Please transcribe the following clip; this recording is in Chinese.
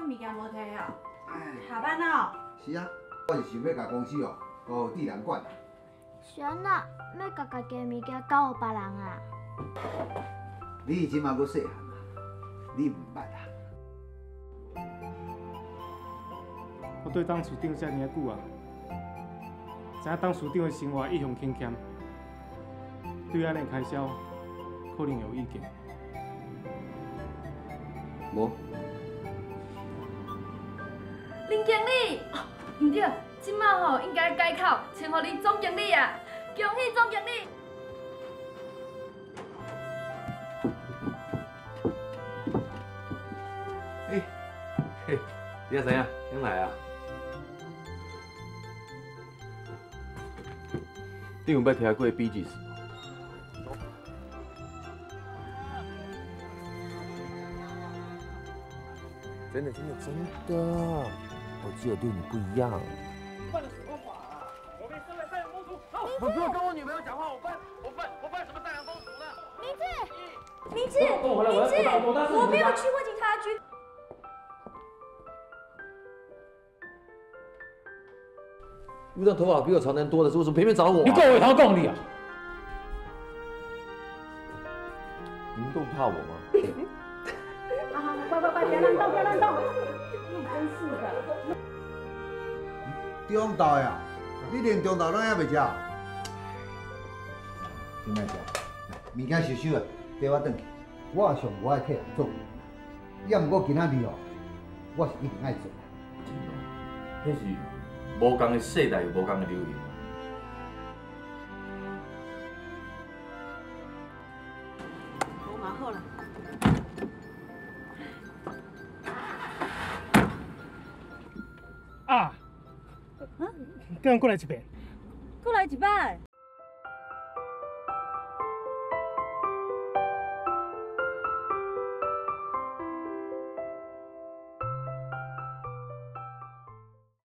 物件无摕哦？下班哦？ 是啊，我是想要甲公司哦，交智能管。 啥呐？要甲家己的物件交互别人啊？ 你即马阁细汉啊，你毋捌啊？ 我对当处长遮尔啊久啊，知影当处长的生活一向轻俭，对安尼开销可能有意见。 无。 林经理，唔对，即马吼应该改口，称呼你总经理啊！恭喜总经理！ 嘿，你阿怎样？先来啊？你有捌听过比吉斯？真的，我只有对你不一样。 犯了什么法啊？我被升为善良公主。 我不要跟我女朋友讲话，我犯什么善良公主了？ 明智，我没有去过警察局。 路上头发比我长的人多的是，为什么偏偏找我？ 你跟我有条共理啊！ 你们都不怕我吗？ 好，乖，不要乱动，你真是的。 中昼呀，你连中昼拢还袂食？真歹食，物件收收啊，带我转去。我上我爱替人做，要毋过今仔日哦，我是一定爱做。 迄是无共的世代，有无共的流行。 我蛮好了。 啊！叫人过来一遍。 过来一摆。